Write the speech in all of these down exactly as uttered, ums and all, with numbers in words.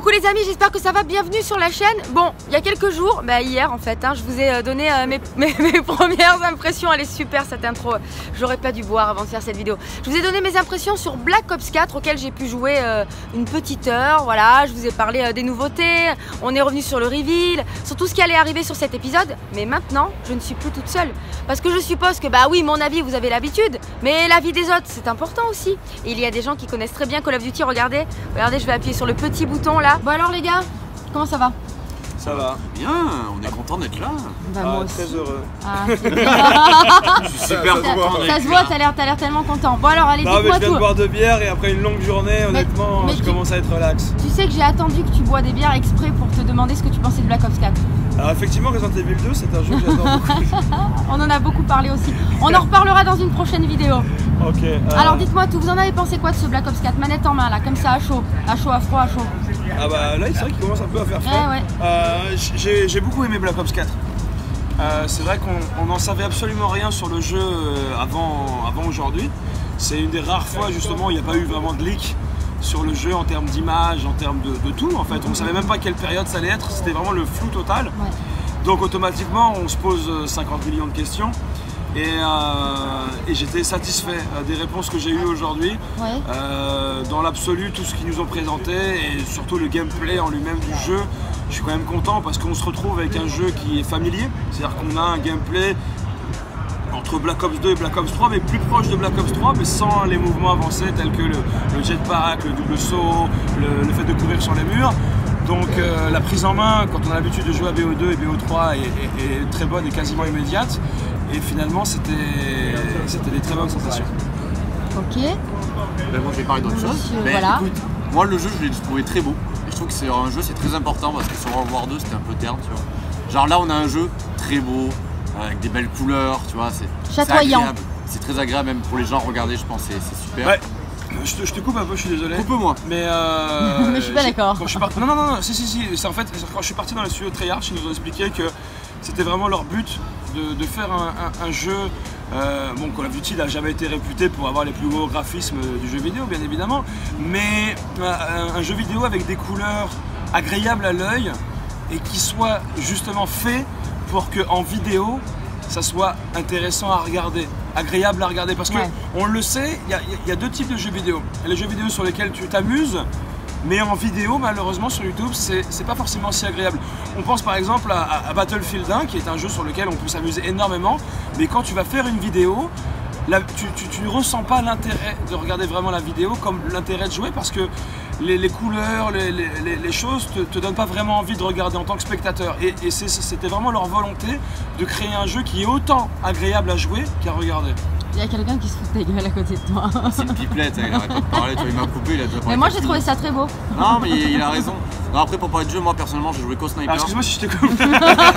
Coucou les amis, j'espère que ça va, bienvenue sur la chaîne. Bon, il y a quelques jours, bah hier en fait, hein, je vous ai donné euh, mes, mes, mes premières impressions. Elle est super cette intro, j'aurais pas dû boire avant de faire cette vidéo. Je vous ai donné mes impressions sur Black Ops quatre auquel j'ai pu jouer euh, une petite heure. Voilà, je vous ai parlé euh, des nouveautés, on est revenu sur le reveal, sur tout ce qui allait arriver sur cet épisode. Mais maintenant, je ne suis plus toute seule. Parce que je suppose que bah oui, mon avis vous avez l'habitude, mais l'avis des autres c'est important aussi. Et il y a des gens qui connaissent très bien Call of Duty, regardez. Regardez, je vais appuyer sur le petit bouton là. Bon alors les gars, comment ça va? Ça va. Bien, on est content d'être là. Bah, ah, moi aussi. Très heureux. Ah, je suis super content. Ça se voit, t'as l'air tellement content. Bon alors allez, dites-moi tout. Je viens tout. de boire deux bières et après une longue journée, honnêtement, mais, mais je tu, commence à être relax. Tu sais que j'ai attendu que tu bois des bières exprès pour te demander ce que tu pensais de Black Ops quatre. Alors effectivement, Resident Evil deux, c'est un jeu que j'adore beaucoup. On en a beaucoup parlé aussi. On en reparlera dans une prochaine vidéo. Ok. Euh... Alors dites-moi tout, vous en avez pensé quoi de ce Black Ops quatre? Manette en main là, comme ça, à chaud, à chaud, à froid, à chaud. Ah bah là, c'est vrai qu'il commence un peu à faire froid. Ouais, ouais. Euh, J'ai beaucoup aimé Black Ops quatre. Euh, c'est vrai qu'on n'en savait absolument rien sur le jeu avant, avant aujourd'hui. C'est une des rares fois justement où il n'y a pas eu vraiment de leak sur le jeu en termes d'image, en termes de, de tout en fait. On ne savait même pas quelle période ça allait être, c'était vraiment le flou total. Ouais. Donc automatiquement on se pose cinquante millions de questions. Et, euh, et j'étais satisfait des réponses que j'ai eues aujourd'hui. Ouais. Euh, dans l'absolu, tout ce qu'ils nous ont présenté et surtout le gameplay en lui-même du jeu, je suis quand même content parce qu'on se retrouve avec un jeu qui est familier. C'est-à-dire qu'on a un gameplay entre Black Ops deux et Black Ops trois, mais plus proche de Black Ops trois, mais sans les mouvements avancés tels que le, le jetpack, le double saut, le, le fait de courir sur les murs. Donc euh, la prise en main, quand on a l'habitude de jouer à B O deux et B O trois, est, est, est très bonne et quasiment immédiate. Et finalement, c'était des très bonnes sensations. Ok. Ben moi, je vais parler d'autre chose. Ben, voilà. Écoute, moi, le jeu, je l'ai trouvé très beau. Et je trouve que c'est un jeu, c'est très important parce que sur World War deux, c'était un peu terne, tu vois. Genre là, on a un jeu très beau, avec des belles couleurs, tu vois. C'est chatoyant. C'est très agréable, même pour les gens. Regardez, je pense, c'est super. Ouais. Je te, je te coupe un peu, je suis désolé. Coupe-moi. Mais euh, mais je suis pas d'accord. Quand je suis parti, non non non, non si si si. En fait, quand je suis parti dans le studio Treyarch, ils nous ont expliqué que c'était vraiment leur but de, de faire un, un, un jeu. Euh, bon, Call of Duty n'a jamais été réputé pour avoir les plus beaux graphismes du jeu vidéo, bien évidemment, mais un, un jeu vidéo avec des couleurs agréables à l'œil et qui soit justement fait pour que en vidéo ça soit intéressant à regarder, agréable à regarder, parce que ouais. On le sait, il y, y a deux types de jeux vidéo. Il y a les jeux vidéo sur lesquels tu t'amuses, mais en vidéo, malheureusement, sur YouTube, c'est pas forcément si agréable. On pense par exemple à, à Battlefield un, qui est un jeu sur lequel on peut s'amuser énormément, mais quand tu vas faire une vidéo, là, tu, tu, tu ne ressens pas l'intérêt de regarder vraiment la vidéo comme l'intérêt de jouer, parce que les, les couleurs, les, les, les choses te, te donnent pas vraiment envie de regarder en tant que spectateur. Et, et c'était vraiment leur volonté de créer un jeu qui est autant agréable à jouer qu'à regarder. Il y a quelqu'un qui se fout de ta gueule à côté de toi. C'est une pipelette, il arrête pas de parler, il m'a coupé, il a déjà parlé. Mais moi j'ai trouvé ça très beau. Non mais il, il a raison. Non, après pour parler de jeu, moi personnellement j'ai joué qu'au sniper. Ah, excuse-moi si je te coupe. Oh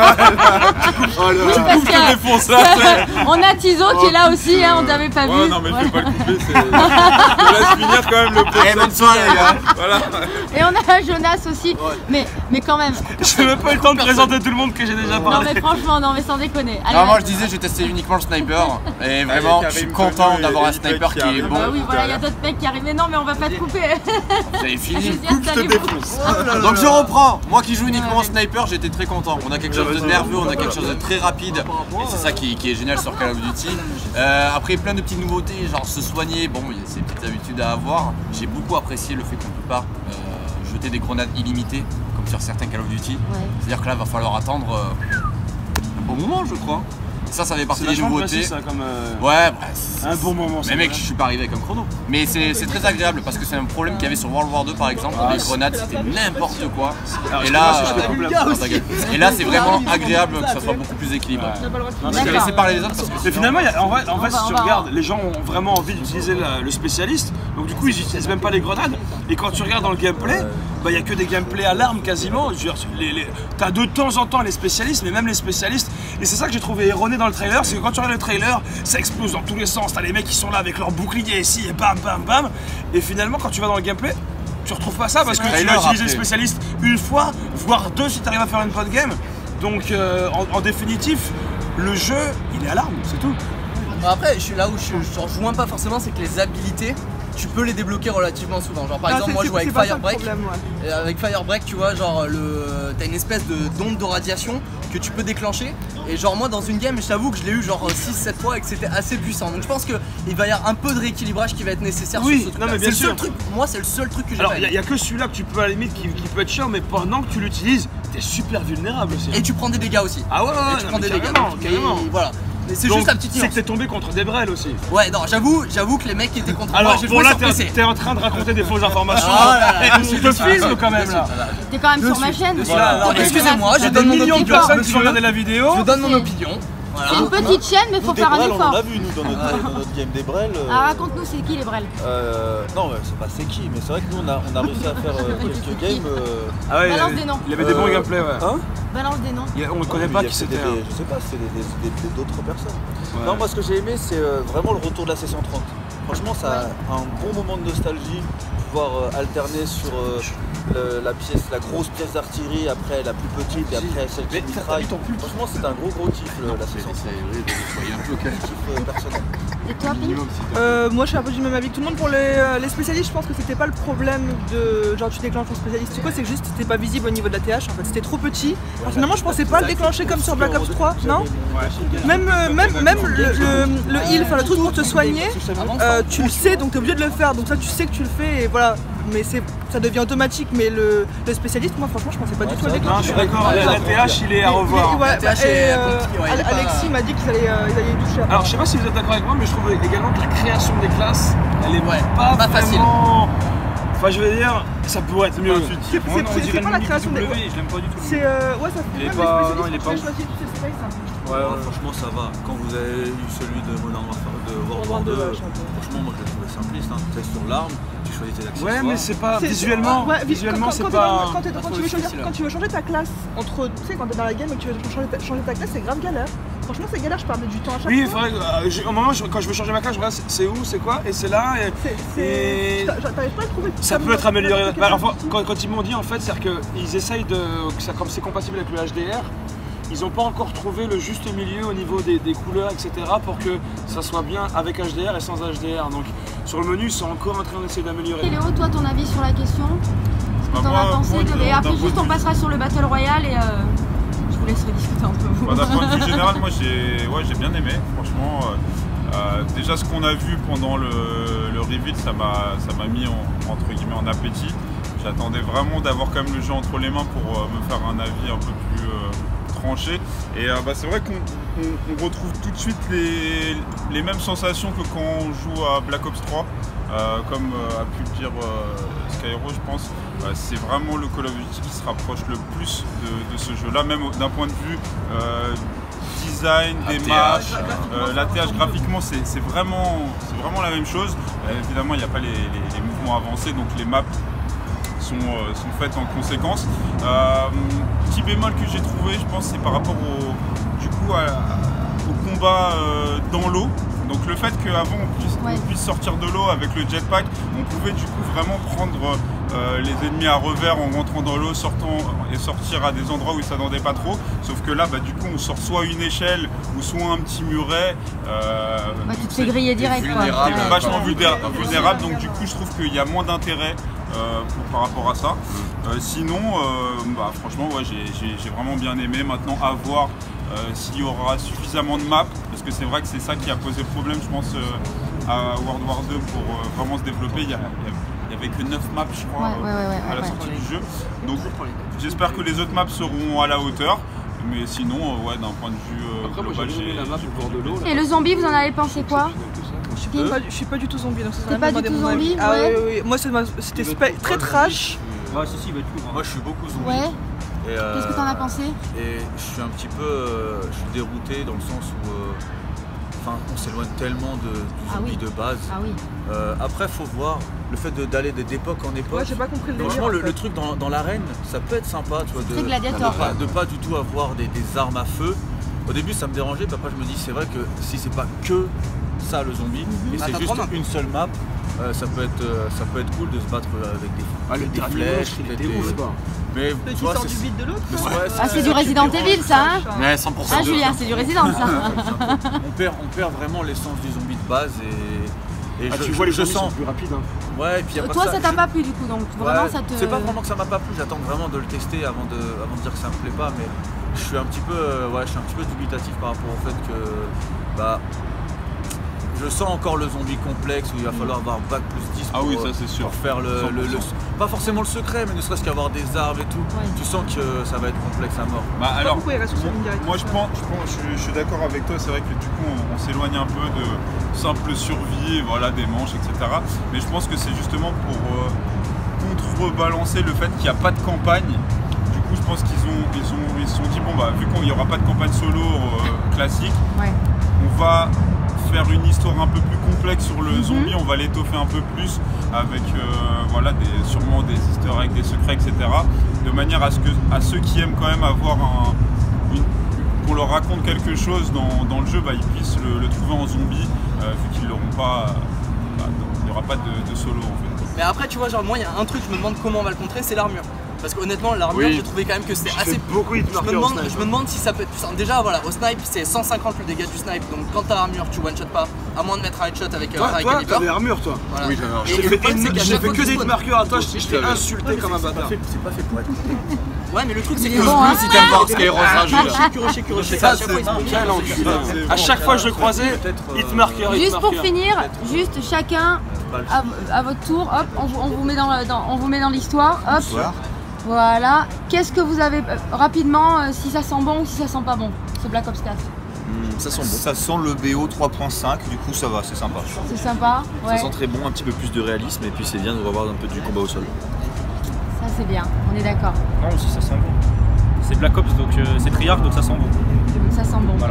là là, je te défonce là. On a Tizo oh, qui est là aussi, hein, on t'avait pas ouais, vu. Non mais voilà. Je vais pas le couper, c'est... je te laisse finir quand même le podcast. Eh, bonne soirée les gars. Voilà. Et on a Jonas aussi, ouais. mais, mais quand même. Je n'ai même pas eu le temps de présenter tout le monde que j'ai déjà parlé. Non mais franchement, non mais sans déconner. Allez, non, moi je disais je testais uniquement le sniper et vraiment je suis content d'avoir un sniper qui est bon. Bah oui voilà, il y a d'autres mecs qui arrivent, mais non mais on va pas te couper. Vous avez fini. Je te défonce. Donc je reprends. Moi qui joue uniquement sniper, j'étais très content. On a quelque chose de nerveux, on a quelque chose de très rapide. Et c'est ça qui, qui est génial sur Call of Duty. Euh, après plein de petites nouveautés, genre se soigner, bon il y a ces petites habitudes à avoir. J'ai beaucoup apprécié le fait qu'on ne peut pas euh, jeter des grenades illimitées, comme sur certains Call of Duty. Ouais. C'est-à-dire que là il va falloir attendre euh, un bon moment je crois. Ça, ça fait partie des nouveautés. Ça, comme euh, ouais, bah, un bon moment. Mais mec, je suis pas arrivé avec un chrono. Mais c'est très agréable parce que c'est un problème qu'il y avait sur World War deux par exemple. Ah, les grenades, c'était n'importe quoi. Alors, et, là, euh, et là, c'est vraiment agréable que ça soit beaucoup plus équilibré. Ouais. Je vais laisser parler les autres parce que. Mais finalement, y a, en vrai, en vrai, si tu regardes, les gens ont vraiment envie d'utiliser le spécialiste. Donc du coup, ils n'utilisent même pas les grenades. Et quand tu regardes dans le gameplay, il n'y a que des gameplays à l'arme quasiment. Tu as de temps en temps les spécialistes, mais même les spécialistes. Et c'est ça que j'ai trouvé erroné dans le trailer, c'est que quand tu regardes le trailer, ça explose dans tous les sens. T'as les mecs qui sont là avec leur bouclier ici et bam bam bam. Et finalement, quand tu vas dans le gameplay, tu retrouves pas ça parce que tu vas utiliser le spécialiste une fois, voire deux si tu arrives à faire une bonne game. Donc euh, en, en définitif, le jeu, il est à l'arme, c'est tout. Après, je suis là où je, je rejoins pas forcément, c'est que les habilités, tu peux les débloquer relativement souvent. Genre par Ah, exemple, c'est- moi je c'est- joue avec c'est pas ça le Firebreak. problème, ouais. Et avec Firebreak, tu vois, genre le t'as une espèce de d'onde de radiation que tu peux déclencher. Et genre moi dans une game, je t'avoue que je l'ai eu genre six sept fois et que c'était assez puissant. Donc je pense qu'il va y avoir un peu de rééquilibrage qui va être nécessaire Oui, sur ce truc. non, mais bien C'est le sûr. seul truc, moi c'est le seul truc que j'ai Alors pas il aimé. n'y a, que celui-là que tu peux à la limite qui, qui peut être chiant, mais pendant que tu l'utilises, t'es super vulnérable aussi. Et tu prends des dégâts aussi. Ah ouais, ouais, Et tu non, prends mais des dégâts. carrément, donc, carrément. et voilà. Mais c'est Donc, juste la petite C'est nuance. que t'es tombé contre des brels aussi. Ouais, non, j'avoue, j'avoue que les mecs qui étaient contre moi, Alors j'ai bon joué là sur t'es P C. t'es en train de raconter des fausses informations. Ah là là, Et on te filme quand même là. T'es quand même De sur ma suite, chaîne. de suite. Voilà, Bon, mais excusez-moi, Il y je a des donne mon millions de opinion. personnes qui vont regarder la vidéo. Je donne mon C'est- opinion. Voilà. C'est une petite chaîne, mais faut Nous, des faire un brels, on en effort. a vu nous dans notre, dans notre game des brels. euh, Ah, raconte-nous, c'est qui les brels? euh, non, mais c'est pas c'est qui, mais c'est vrai que nous on a, on a réussi à faire euh, quelques games. euh, Ah ouais, Balance il y des noms. avait- il y avait des bons euh, gameplays, ouais. Hein Balance des noms. Il y a- On ne Oui, connaît mais pas il y a qui peut-être c'était. des- hein. Je sais pas, c'est des- des- des- des- d'autres personnes. Ouais. Non, moi ce que j'ai aimé, c'est euh, vraiment le retour de la session trente. Franchement, ça a un bon moment de nostalgie, pouvoir euh, alterner sur euh, le- la pièce, la grosse pièce d'artillerie, après la plus petite et après celle qui Mais t'as- mitraille. t'as mis ton pull. Franchement, c'est un gros gros kiff le- la C'est session c'est- trente. oui, soyez un peu calme. Kiff euh, personnel. Et toi, Pink? Euh, moi je suis un peu du même avis que tout le monde. Pour les, euh, les spécialistes, je pense que c'était pas le problème de genre tu déclenches ton spécialiste ou quoi, c'est que juste c'était pas visible au niveau de la T H en fait, c'était trop petit. Alors, finalement je pensais pas le déclencher comme sur Black Ops trois, non? Même, euh, même, même le, le, le heal, enfin le truc pour te soigner, euh, tu le sais donc t'es obligé de le faire, donc ça tu sais que tu le fais et voilà. Mais c'est, ça devient automatique, mais le, le spécialiste, moi franchement je pensais pas du tout à le Non, je déclencher. suis d'accord, la la T H il est à Mais- revoir. mais, ouais, La T H et, est euh, compliqué, ouais, il est pas- Alexis m'a dit qu'ils allaient, euh, ils allaient y toucher après. Alors je sais pas si vous êtes d'accord avec moi, mais je trouve également que la création des classes, elle est Ouais, pas, pas facile. vraiment... Enfin je veux dire, ça pourrait être mieux. C'est- Moi, c'est- non, on c'est dirait pas le la mini création des- W, je l'aime pas du tout. C'est euh, ouais, ça fait Il est même pas- les spécialistes non, il est quand pas tu choisis, c'est c'est pas ça. Ouais, Ouais, ouais. franchement ça va. Quand vous avez eu celui de Modern Warfare de World War World War deux, deux, ouais, je sais. franchement moi je l'ai trouvé simpliste. Hein. Tu sais, sur l'arme, tu choisis tes accessoires. Ouais, mais c'est pas C'est- visuellement. ouais, vis- visuellement, quand- c'est quand t'es dans- pas. Quand, t'es- quand tu veux changer, difficile. quand tu veux changer ta classe, entre, tu sais, quand t'es dans la game et que tu veux changer ta, changer ta classe, c'est grave galère. Franchement, c'est galère, je perdais du temps à chaque Oui, il fois. faudrait. que- euh, j'ai- au moment je- quand je veux changer ma classe, je regarde c'est- c'est où, c'est quoi, et c'est là. Et, C'est- et- c'est- t'a- T'arrives pas à le trouver. Ça Comme- peut être amélioré. comme- Bah, enfin, quand, quand ils m'ont dit en fait, c'est-à-dire qu'ils essayent de. Que ça, comme c'est compatible avec le H D R, ils n'ont pas encore trouvé le juste milieu au niveau des, des couleurs, et cetera pour que ça soit bien avec H D R et sans H D R. Donc sur le menu, ils sont encore en train d'essayer d'améliorer. Et Léo, toi, ton avis sur la question? Ce que Bah, t'en moi, as pensé moi, de- d'un Et après, point juste de on vue- passera sur le Battle Royale et euh, je vous laisserai discuter un peu. Bah, d'un point de vue général, moi j'ai ouais, j'ai bien aimé, franchement. euh, euh, déjà ce qu'on a vu pendant le, le reveal, ça m'a ça m'a mis en, entre guillemets en appétit. J'attendais vraiment d'avoir quand même le jeu entre les mains pour euh, me faire un avis un peu plus euh, tranché. Et euh, bah, c'est vrai qu'on on- on retrouve tout de suite les, les mêmes sensations que quand on joue à Black Ops trois. Euh, comme euh, a pu le dire euh, Skyro, je pense, euh, c'est vraiment le Call of Duty qui se rapproche le plus de, de ce jeu-là, même au- d'un point de vue euh, design, des maps, euh, l'A T H graphiquement, c'est c'est vraiment, c'est vraiment la même chose. Euh, évidemment, il n'y a pas les, les- les mouvements avancés, donc les maps sont, euh, sont faites en conséquence. Euh, petit bémol que j'ai trouvé, je pense, c'est par rapport au, du coup, à- à- au combat euh, dans l'eau. Donc le fait qu'avant on puisse, Ouais. on puisse sortir de l'eau avec le jetpack, on pouvait du coup vraiment prendre euh, les ennemis à revers en rentrant dans l'eau, sortant et sortir à des endroits où ils ne s'attendaient pas trop. Sauf que là, bah, du coup, on sort soit une échelle ou soit un petit muret. Euh, Bah, tu donc te fais c'est- griller direct, quoi. vulnérable. c'est Ouais. vachement Ouais. vulnéra- vulnérable, donc du coup je trouve qu'il y a moins d'intérêt euh, pour- par rapport à ça. Euh, sinon, euh, bah, franchement, ouais, j'ai j'ai- j'ai vraiment bien aimé. Maintenant, à voir euh, s'il y aura suffisamment de maps, parce que c'est vrai que c'est ça qui a posé problème, je pense, euh, à World War deux pour euh, vraiment se développer. Il y, a- il y avait que neuf maps, je crois, Ouais, ouais, ouais, ouais, à la ouais. sortie du jeu. Donc j'espère que les autres maps seront à la hauteur. Mais sinon, euh, ouais, d'un point de vue euh, Après, moi, global, j'ai aimé j'ai la map j'ai au pris bord du de l'eau, plaisir. Et le zombie, vous en avez pensé quoi? Je suis pas, je suis pas du tout zombie, donc ça T'es pas du tout zombie, Ah ouais. oui, oui, oui. Moi c'est ma- c'était spa- très trash. Ouais, si, si, il va être court. Moi je suis beaucoup zombie. Ouais. Et, euh, Qu'est-ce que t'en as pensé? Et je suis un petit peu euh, je suis dérouté dans le sens où euh, enfin, on s'éloigne tellement de, du Ah zombie oui. de base. Ah oui. Euh, après, faut voir le fait de- d'aller d'époque en époque. Ouais, j'ai pas compris le délire. Franchement, en le, fait. le truc dans, dans l'arène, ça peut être sympa, tu vois, de, Très gladiator. de pas, de pas du tout avoir des, des armes à feu. Au début, ça me dérangeait, puis après, je me dis, c'est vrai que si c'est pas que ça le zombie, et Ah, c'est t'as juste trois maps. une seule map, euh, ça, peut être, euh, ça peut être cool de se battre avec des, Ah, le des dernier flèches, match, il avec était des- ouf, quoi. Mais Le tu qui vois, sort c'est- du vide de l'autre. Ouais, ça. Ah, c'est du ça qui Resident dérange. Evil, ça, hein? Ouais, cent pour cent. Ah, Julien, c'est du Resident, ça. on, perd, on perd vraiment l'essence du zombie de base et Et Ah, je, tu je- vois les je zombies sens. sont plus rapides. Hein. Ouais, et puis y a pas Toi, que ça t'a je- pas plu du coup, donc vraiment Ouais, ça te. C'est pas vraiment que ça m'a pas plu, j'attends vraiment de le tester avant de, avant de dire que ça me plaît pas, mais je suis un petit peu, euh, ouais, je suis un petit peu dubitatif par rapport au fait que bah, je sens encore le zombie complexe où il va falloir avoir bac plus dix Ah pour, oui, euh, ça c'est sûr. pour faire le, le- le- pas forcément le secret, mais ne serait-ce qu'avoir des armes et tout. Ouais. Tu sens que ça va être complexe à mort. Bah, alors, pourquoi il reste sur sa ligne directrice, moi je ça. pense, je, pense je, je suis d'accord avec toi, c'est vrai que du coup on, on s'éloigne un peu de simple survie, voilà, des manches, et cetera. Mais je pense que c'est justement pour euh, contrebalancer le fait qu'il n'y a pas de campagne. Du coup je pense qu'ils ont, ils ont, ils se sont dit bon bah vu qu'il n'y aura pas de campagne solo euh, classique, Ouais. on va faire une histoire un peu plus complexe sur le Mhm. zombie, on va l'étoffer un peu plus avec euh, voilà, des, sûrement des easter eggs, des secrets, et cetera. De manière à ce que à ceux qui aiment quand même avoir un, une, qu'on leur raconte quelque chose dans, dans le jeu, bah, ils puissent le, le trouver en zombie, euh, vu qu'ils l'auront pas, bah, il n'y aura pas de, de solo en fait. Mais après, tu vois, genre, moi, il y a un truc, je me demande comment on va le contrer, c'est l'armure. Parce qu'honnêtement, l'armure, Oui. j'ai trouvé quand même que c'était J'ai assez. fait beaucoup de Je me, hitmarkers au demande, snipe. je me demande si ça peut être plus simple. Déjà, voilà, au snipe, c'est cent cinquante le dégât du snipe. Donc, quand t'as l'armure, tu one-shot pas, à moins de mettre un headshot avec euh, Toi, avec toi, Caliper. t'avais l'armure, toi. Voilà. Oui, j'avais un Et- J'ai et le fait, problème, c'est qu'à j'ai chaque fait fois que qu'il des spawn- hitmarkers à toi, je Aussi, je t'ai je l'avais. insulté comme un C'est pas bâtard. fait, c'est pas fait pour être. Ouais, mais le truc, c'est Il que. est bon, hein. Si t'aimes voir Skyros rageux là. Kuroshi, Kuroshi, Ça, à chaque fois, il se c'est quel enculé. C'est À bon. chaque fois que je le croisais, Peut-être, euh, hitmarker, Juste pour hitmarker. finir, juste chacun Pas le- à, à votre tour, hop, on vous, on vous met dans le- dans- on vous met dans l'histoire, hop. Voilà. Qu'est-ce que vous avez euh, rapidement, euh, si ça sent bon ou si ça sent pas bon, ce Black Ops quatre? Ça sent bon. Ça sent le B O trois point cinq, du coup ça va, c'est sympa. C'est sympa, ouais. Ça sent très bon, un petit peu plus de réalisme et puis c'est bien de revoir un peu du combat au sol. Ça c'est bien, on est d'accord. Non, aussi ça sent bon. C'est Black Ops, donc euh, c'est Treyarch, donc ça sent bon. Ça sent bon. Voilà.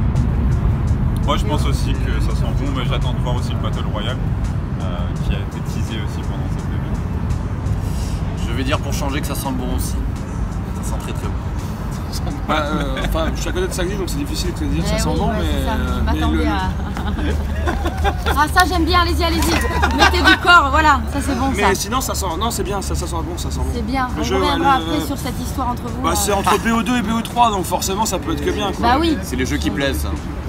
Moi je pense aussi que ça sent bon, mais j'attends de voir aussi le Battle Royale euh, qui a été teasé aussi pendant cette démo. Je vais dire pour changer que ça sent bon aussi. Ça sent très très bon. Bah, euh, Enfin, je suis à côté de Sagdi, donc c'est difficile de te dire Eh ça sent oui, bon, ouais, mais. c'est ça, je euh, mais m'attendais le- à. Ah ça j'aime bien, allez-y, allez-y. Mettez du corps, voilà, ça c'est bon ça. Mais sinon, ça sent. Non, c'est bien, ça, ça sent bon, ça sent bon. C'est bien, Le on jeu, reviendra ouais, le- après sur cette histoire entre vous. Bah, euh. c'est entre B O deux et B O trois, donc forcément, ça peut être que bien. Quoi. Bah oui, C'est les jeux qui plaisent. ça.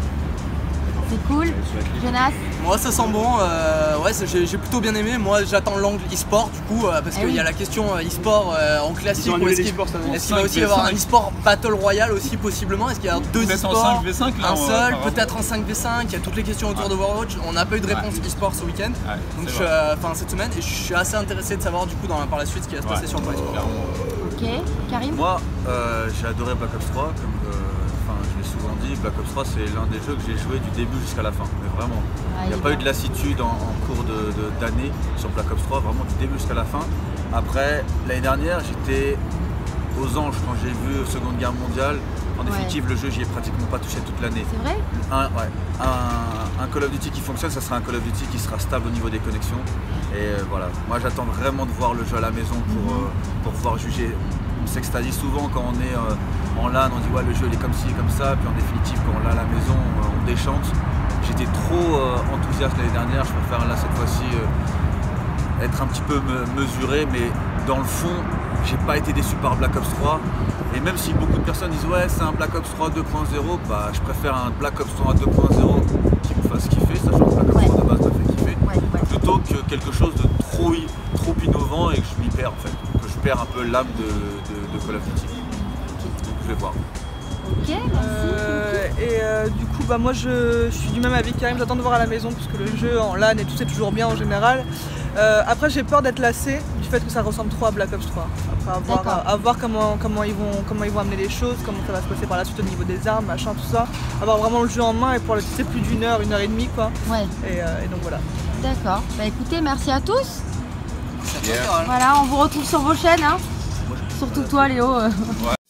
c'est cool. Jonas, Moi ça sent bon, euh, ouais c'est- j'ai j'ai plutôt bien aimé. Moi j'attends l'angle e-sport du coup euh, parce Eh qu'il oui. y a la question euh, e-sport euh, en classique. Ils ont ou annulé Est-ce qu'il l'e-sport cette année. est-ce qu'il va aussi y avoir un e-sport Battle Royale aussi possiblement? Est-ce qu'il y a deux Peut-être en e-sports? cinq v cinq là, Un on va seul, apparemment. peut-être en cinq v cinq, il y a toutes les questions autour de Overwatch. On n'a pas eu de réponse e-sport ce week-end. Ouais, Donc c'est je suis, vrai. euh, enfin cette semaine et je suis assez intéressé de savoir du coup dans, par la suite ce qui va se passer Ouais. sur le plan e-sport. ok. Karim, Moi, euh, j'ai adoré Black Ops trois, comme euh, enfin, je l'ai souvent dit, Black Ops trois c'est l'un des jeux que j'ai joué du début jusqu'à la fin, mais vraiment. Ah, Il n'y a est pas eu bien. de lassitude en, en cours de- de- d'année sur Black Ops trois, vraiment du début jusqu'à la fin. Après, l'année dernière, j'étais aux anges quand j'ai vu Seconde Guerre mondiale. En Ouais. définitive, le jeu, j'y ai pratiquement pas touché toute l'année. C'est vrai? Un, ouais, un, un Call of Duty qui fonctionne, ça sera un Call of Duty qui sera stable au niveau des connexions. Et euh, voilà, moi j'attends vraiment de voir le jeu à la maison pour, Mhm. euh, pour pouvoir juger. On sait que ça dit souvent quand on est euh, en LAN, on dit ouais le jeu il est comme ci, comme ça, puis en définitive quand on l'a à la maison, euh, on déchante. J'étais trop euh, enthousiaste l'année dernière, je préfère là cette fois-ci euh, être un petit peu me- mesuré, mais dans le fond, j'ai pas été déçu par Black Ops trois. Et même si beaucoup de personnes disent ouais c'est un Black Ops trois deux point zéro, bah je préfère un Black Ops trois deux point zéro qui me fasse kiffer, sachant que Black Ops Ouais. trois de base m'a fait kiffer, Ouais, ouais. plutôt que quelque chose de trop, i- trop innovant et que je m'y perds en fait, que je perds un peu l'âme de, de- de Call of Duty. Donc je vais voir. Ok, merci. Euh, et euh, du coup, bah, moi je, je suis du même avis que Karim, j'attends de voir à la maison parce que le jeu en LAN et tout c'est toujours bien en général. Euh, après, j'ai peur d'être lassé du fait que ça ressemble trop à Black Ops trois. Après, à voir, D'accord. à, à voir comment, comment, ils vont, comment ils vont amener les choses, comment ça va se passer par la suite au niveau des armes, machin, tout ça. Avoir vraiment le jeu en main et pour le tester plus d'une heure, une heure et demie quoi. Ouais, Et, euh, et donc voilà. d'accord. Bah écoutez, merci à tous. C'est à toi, Carole. Voilà, on vous retrouve sur vos chaînes, hein. Surtout toi Léo. euh.